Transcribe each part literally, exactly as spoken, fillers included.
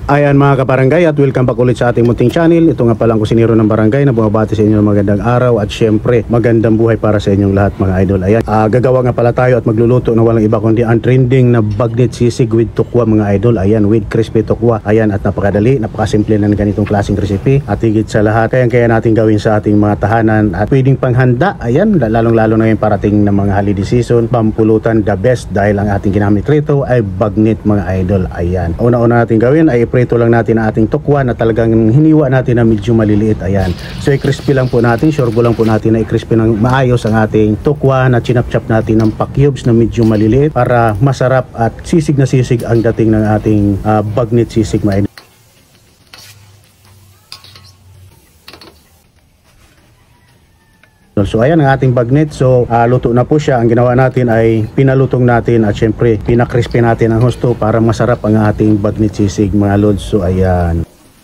Ayan mga kabarangay, at welcome back ulit sa ating munting channel. Ito nga palang kusinero ng barangay na bumabati sa inyo ng magandang araw at syempre magandang buhay para sa inyong lahat mga idol. Ayan, uh, gagawa nga pala tayo at magluluto na walang iba kundi ang trending na bagnet sisig with tukwa mga idol. Ayan, with crispy tukwa. Ayan, at napakadali, napakasimple na ng ganitong klaseng recipe. At higit sa lahat, kaya kaya natin gawin sa ating mga tahanan at pwedeng panghanda. Ayan, lalong lalo na yung parating ng mga holiday season, pampulutan the best dahil ang ating ginamit rito ay bagnet mga idol. Ayan, una-una natin gawin ay prito lang natin ang ating tukwa na talagang hiniwa natin na medyo maliliit. Ayan, so i-crispy lang po natin, sure lang po natin na i-crispy ng maayos ang ating tukwa na chinap-chop natin ng pa-cubes na medyo maliliit para masarap at sisig na sisig ang dating ng ating uh, bagnet sisig mga idol. So ayan ang ating bagnet. So uh, luto na po siya. Ang ginawa natin ay pinalutong natin at syempre pinakrispy natin ang husto para masarap ang ating bagnet sisig mga lods. So ayan.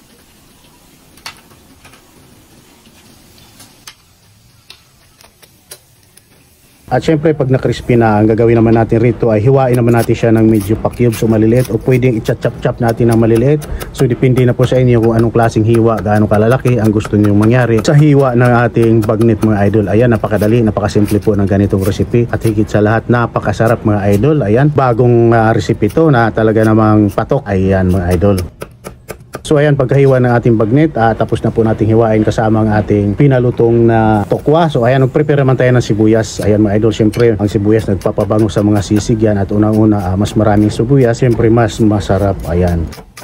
At syempre pag na-crispy na, ang gagawin naman natin rito ay hiwain naman natin siya ng medyo pa-cubes o maliliit, o pwedeng i-chop-chop natin ng maliliit. So depende na po sa inyo kung anong klaseng hiwa, gaano kalalaki ang gusto niyo mangyari sa hiwa ng ating bagnet mga idol. Ayan, napakadali, napakasimple po ng ganitong recipe at higit sa lahat napakasarap mga idol. Ayan, bagong uh, recipe to na talaga namang patok. Ayan mga idol. So ayan, pagkahiwa ng ating bagnet, uh, tapos na po nating hiwain kasama ang ating pinalutong na tokwa. So ayan, nagprepare naman tayo ng sibuyas. Ayan mga idol, syempre ang sibuyas nagpapabango sa mga sisig yan, at unang-una uh, mas maraming sibuyas, syempre mas masarap. Ayan.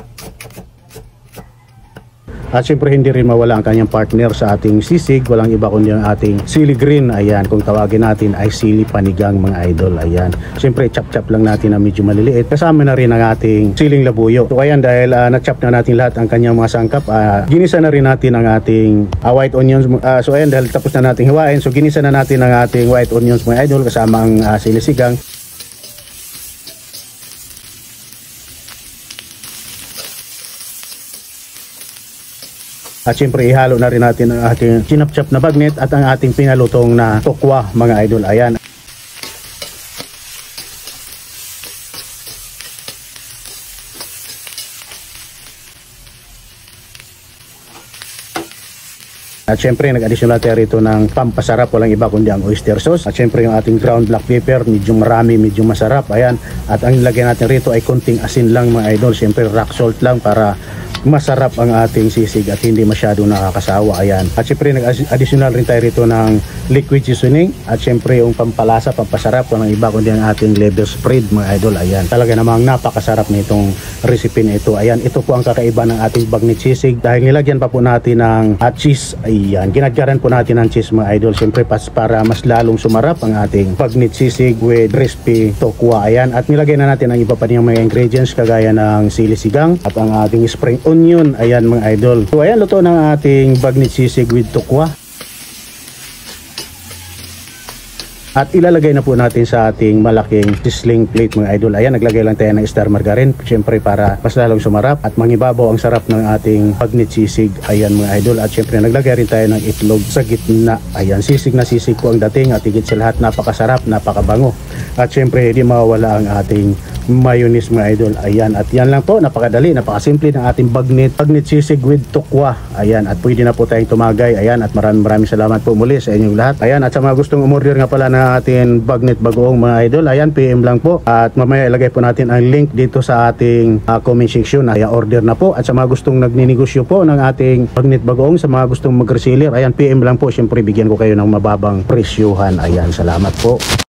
At syempre hindi rin mawala ang kanyang partner sa ating sisig, walang iba kundi ang ating sili green. Ayan, kung tawagin natin ay sili panigang mga idol. Ayan, syempre chop-chop lang natin na medyo maliliit, kasama na rin ang ating siling labuyo. So ayan, dahil uh, na-chop na natin lahat ang kanyang mga sangkap, uh, ginisa na rin natin ang ating uh, white onions. uh, So ayan, dahil tapos na natin hiwain, so ginisa na natin ang ating white onions mga idol kasama ang uh, sili sigang. At syempre ihalo na rin natin ang ating chinap-chop na bagnet at ang ating pinalutong na tukwa mga idol. Ayan. At syempre nag-additional tayo rito ng pampasarap, walang iba kundi ang oyster sauce. At syempre yung ating ground black pepper, medyo marami, medyo masarap. Ayan. At ang ilagay natin rito ay konting asin lang mga idol. Syempre rock salt lang para masarap ang ating sisig at hindi masyado nakakasawa. Ayan. At syempre nag-additional rin tayo rito ng liquid seasoning. At syempre yung pampalasa, pampasarap, walang iba kundi ang ating liver spread mga idol. Ayan. Talaga namang napakasarap na itong recipe na ito. Ayan. Ito po ang kakaiba ng ating bagnet sisig dahil nilagyan pa po natin ng uh, cheese. Ayan. Ginadyaran po natin ng cheese mga idol. Syempre para mas lalong sumarap ang ating bagnet sisig with crispy tokwa. Ayan. At nilagay na natin ang iba pa niyang mga ingredients kagaya ng sili sigang at ang ating spring onion. Ayan mga idol. So ayan, luto ng ating bagnet sisig with tukwa. At ilalagay na po natin sa ating malaking sizzling plate mga idol. Ayan, naglagay lang tayo ng star margarine syempre para mas lalong sumarap at mangibabaw ang sarap ng ating bagnet sisig. Ayan mga idol. At syempre naglagay rin tayo ng itlog sa gitna. Ayan, sisig na sisig po ang dating at higit sa lahat napakasarap, napakabango. At syempre hindi mawawala ang ating mayonnaise mga idol. Ayan, at yan lang po, napakadali, napakasimple ng ating bagnet bagnet sisig with tukwa. Ayan, at pwede na po tayong tumagay. Ayan, at maraming maraming salamat po muli sa inyong lahat. Ayan, at sa mga gustong umorder nga pala na ating bagnet bagoong mga idol, ayan, P M lang po at mamaya ilagay po natin ang link dito sa ating uh, comment section. Ayan, order na po. At sa mga gustong nagninegosyo po ng ating bagnet bagoong, sa mga gustong mag-reseller, ayan, P M lang po, syempre bigyan ko kayo ng mababang presyuhan. Ayan, salamat po.